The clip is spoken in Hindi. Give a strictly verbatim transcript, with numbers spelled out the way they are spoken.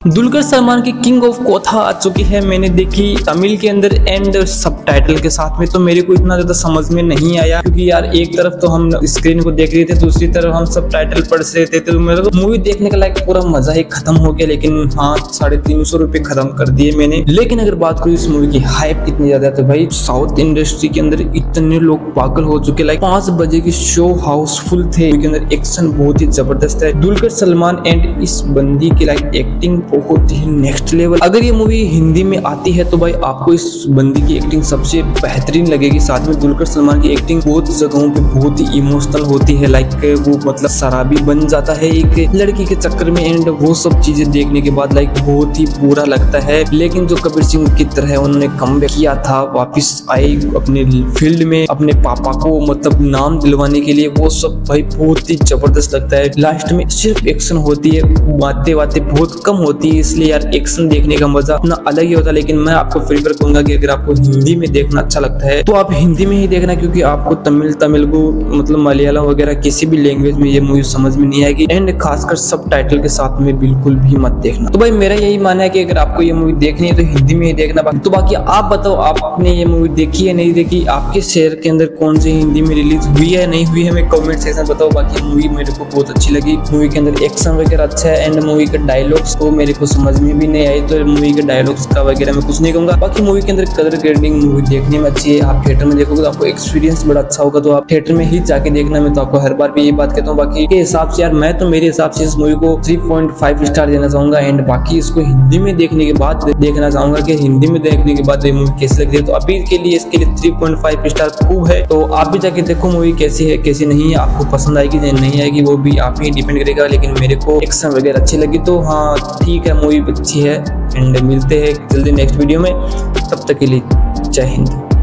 दुलकर सलमान की किंग ऑफ कोथा आ चुकी है। मैंने देखी तमिल के अंदर एंड सबटाइटल के साथ में, तो मेरे को इतना ज्यादा समझ में नहीं आया क्योंकि यार एक तरफ तो हम स्क्रीन को देख रहे थे, दूसरी तरफ हम सबटाइटल पढ़ रहे थे, तो मेरा तो मूवी देखने का लाइक पूरा मजा ही खत्म हो गया। लेकिन हाँ, साढ़े तीन सौ रुपए खत्म कर दिए मैंने। लेकिन अगर बात करूँ इस मूवी की हाइप इतनी ज्यादा, तो भाई साउथ इंडस्ट्री के अंदर इतने लोग पागल हो चुके। लाइक पांच बजे की शो हाउसफुल थे, के अंदर एक्शन बहुत ही जबरदस्त है। दुलकर सलमान एंड इस बंदी की लाइक एक्टिंग बहुत ही नेक्स्ट लेवल। अगर ये मूवी हिंदी में आती है तो भाई आपको इस बंदी की एक्टिंग सबसे बेहतरीन लगेगी। साथ में दुलकर सलमान की एक्टिंग बहुत जगहों पे बहुत ही इमोशनल होती है। लाइक वो मतलब शराबी बन जाता है एक लड़की के चक्कर में, एंड वो सब चीजें देखने के बाद लाइक बहुत ही बुरा लगता है। लेकिन जो कबीर सिंह की तरह उन्होंने कमबैक किया था, वापिस आए अपने फील्ड में अपने पापा को मतलब नाम दिलवाने के लिए, वो सब भाई बहुत ही जबरदस्त लगता है। लास्ट में सिर्फ एक्शन होती है, बातें बातें बहुत कम होती है, इसलिए यार एक्शन देखने का मजा अपना अलग ही होता है। लेकिन मैं आपको प्रेफर करूंगा कि अगर आपको हिंदी में देखना अच्छा लगता है तो आप हिंदी में ही देखना, क्योंकि आपको तमिल तमिल को मतलब मलयालम वगैरह किसी भी लैंग्वेज में ये मूवी समझ में नहीं आएगी। एंड खासकर सब टाइटल के साथ में बिल्कुल भी मत देखना। तो भाई मेरा यही मानना है कि अगर आपको ये मूवी देखनी है तो हिंदी में ही देखना। तो बाकी आप बताओ, आपने ये मूवी देखी है नहीं देखी, आपके शहर के अंदर कौन सी हिंदी में रिलीज हुई है नहीं हुई है, मैं कमेंट सेक्शन बताओ। बाकी मूवी मेरे को बहुत अच्छी लगी, मूवी के अंदर एक्शन वगैरह अच्छा है, एंड मूवी के डायलॉग्स को मेरे को समझ में भी नहीं आई, तो मूवी के डायलॉग्स का वगैरह मैं कुछ नहीं कहूंगा। बाकी मूवी के अंदर कलर ग्रेडिंग मूवी देखने में अच्छी है। आप थिएटर में देखोगे तो आपको एक्सपीरियंस बड़ा अच्छा होगा, तो आप थिएटर में ही जाके देखना। मैं तो आपको हर बार भी ये बात कहता हूँ। बाकी के हिसाब से यार मैं तो मेरे हिसाब से इस मूवी को थ्री पॉइंट फाइव स्टार देना चाहूंगा। एंड बाकी इसको हिंदी में देखने के बाद देखना चाहूंगा कि हिंदी में देखने के बाद ये मूवी कैसी लगती है। तो अभी के लिए इसके लिए थ्री पॉइंट फाइव स्टार खूब है। तो आप भी जाके देखो मूवी कैसी है कैसी नहीं है, आपको पसंद आएगी या नहीं आएगी वो भी आप ही डिपेंड करेगा। लेकिन मेरे को एक्शन वगैरह अच्छी लगी, तो हाँ ठीक है, मूवी अच्छी है। एंड मिलते हैं जल्दी नेक्स्ट वीडियो में, तब तक के लिए जय हिंद।